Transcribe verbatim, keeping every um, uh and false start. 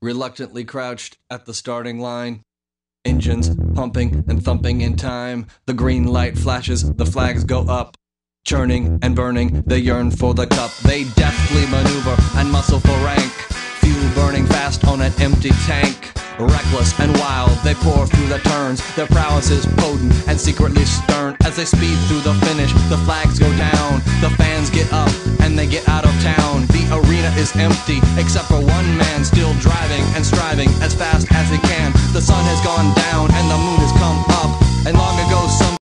reluctantly crouched at the starting line. Engines pumping and thumping in time. The green light flashes, the flags go up. Churning and burning, they yearn for the cup. They deftly maneuver and muscle for rank. Fuel burning fast on an empty tank. Reckless and wild, they pour through the turns. Their prowess is potent and secretly stern. As they speed through the finish, the flags go down. The fans get up and they get out of town. The arena is empty, except for one man still driving and striving as fast as he can. The sun has gone down and the moon